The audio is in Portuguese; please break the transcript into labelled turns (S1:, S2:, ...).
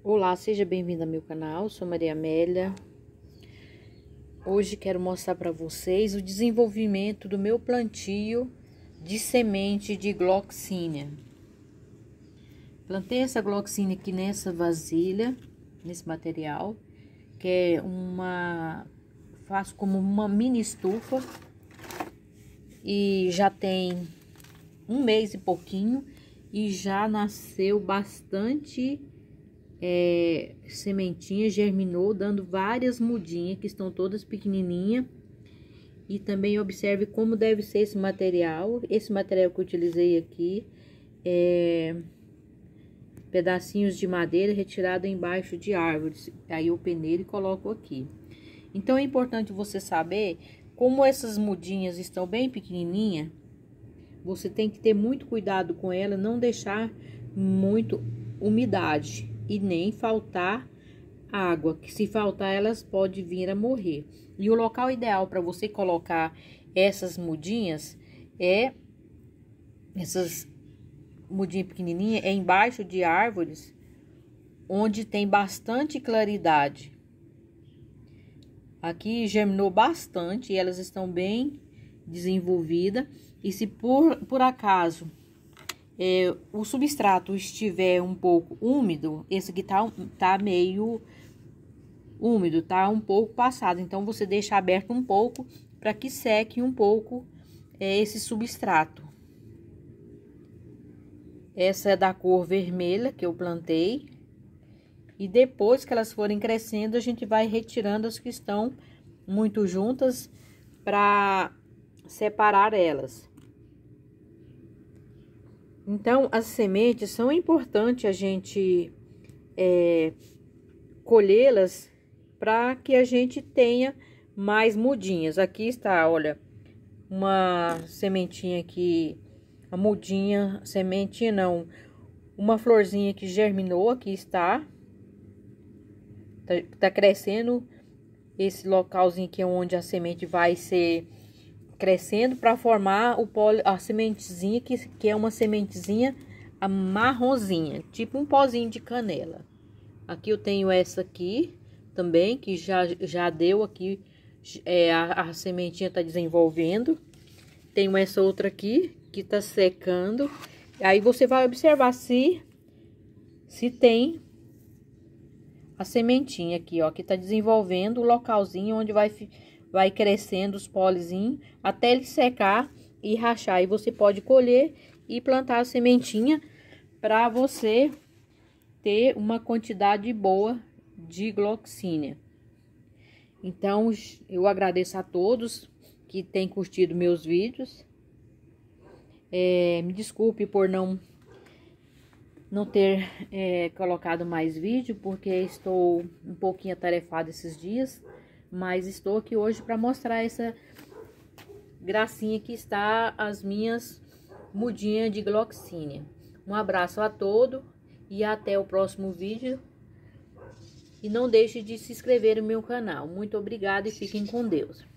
S1: Olá, seja bem-vindo ao meu canal, sou Maria Amélia. Hoje quero mostrar para vocês o desenvolvimento do meu plantio de semente de Gloxinia. Plantei essa Gloxinia aqui nessa vasilha, nesse material, que é faço como uma mini estufa e já tem um mês e pouquinho e já nasceu bastante sementinha, germinou, dando várias mudinhas que estão todas pequenininhas. E também observe como deve ser esse material. Esse material que eu utilizei aqui é pedacinhos de madeira retirado embaixo de árvores. Aí eu peneiro e coloco aqui. Então é importante você saber como essas mudinhas estão bem pequenininhas. Você tem que ter muito cuidado com ela, não deixar muito umidade e nem faltar água, que se faltar elas podem vir a morrer. E o local ideal para você colocar essas mudinhas essas mudinhas pequenininhas é embaixo de árvores onde tem bastante claridade. Aqui germinou bastante e elas estão bem desenvolvidas. E se por acaso o substrato estiver um pouco úmido, esse aqui tá meio úmido, tá um pouco passado. Então, você deixa aberto um pouco para que seque um pouco esse substrato. Essa é da cor vermelha que eu plantei. E depois que elas forem crescendo, a gente vai retirando as que estão muito juntas para separar elas. Então, as sementes são importantes a gente colhê-las para que a gente tenha mais mudinhas. Aqui está, olha, uma sementinha aqui, a mudinha, sementinha não, uma florzinha que germinou, aqui está. Tá crescendo esse localzinho aqui onde a semente vai ser crescendo para formar a sementezinha, que é uma sementezinha marronzinha, tipo um pozinho de canela. Aqui eu tenho essa aqui também, que já deu aqui, a sementinha tá desenvolvendo. Tenho essa outra aqui, que tá secando. Aí você vai observar se tem a sementinha aqui, ó, que tá desenvolvendo o localzinho onde vai crescendo os polizinhos até ele secar e rachar. E você pode colher e plantar a sementinha para você ter uma quantidade boa de Gloxinia. Então, eu agradeço a todos que têm curtido meus vídeos. Me desculpe por não ter colocado mais vídeo, porque estou um pouquinho atarefada esses dias. Mas estou aqui hoje para mostrar essa gracinha que está as minhas mudinhas de Gloxinia. Um abraço a todos e até o próximo vídeo. E não deixe de se inscrever no meu canal. Muito obrigada e fiquem com Deus.